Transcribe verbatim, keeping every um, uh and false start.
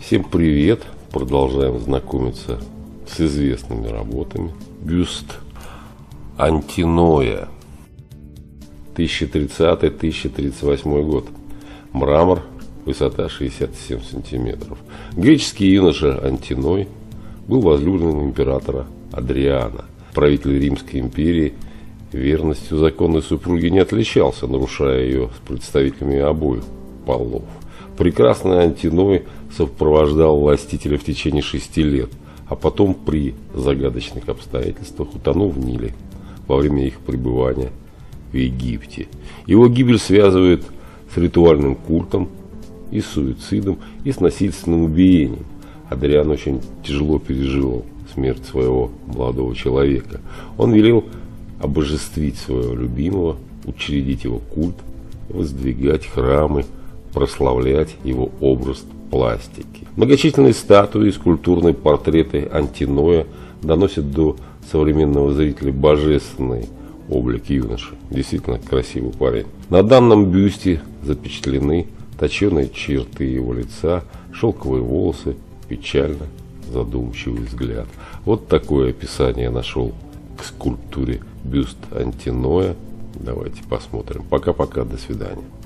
Всем привет! Продолжаем знакомиться с известными работами. Бюст Антиноя, тысяча тридцатый — тысяча тридцать восьмой год. Мрамор, высота шестьдесят семь сантиметров. Греческий юноша Антиной был возлюбленным императора Адриана. Правитель Римской империи верностью законной супруги не отличался, нарушая ее с представителями обоих полов. Прекрасный Антиной сопровождал властителя в течение шести лет, а потом при загадочных обстоятельствах утонул в Ниле во время их пребывания в Египте. Его гибель связывает с ритуальным культом, и с суицидом, и с насильственным убиением. Адриан очень тяжело переживал смерть своего молодого человека. Он велел обожествить своего любимого, учредить его культ, воздвигать храмы, прославлять его образ пластики. Многочисленные статуи и скульптурные портреты Антиноя доносят до современного зрителя божественный облик юноши. Действительно красивый парень. На данном бюсте запечатлены точеные черты его лица, шелковые волосы, печально задумчивый взгляд. Вот такое описание я нашел к скульптуре бюст Антиноя. Давайте посмотрим. Пока-пока, до свидания.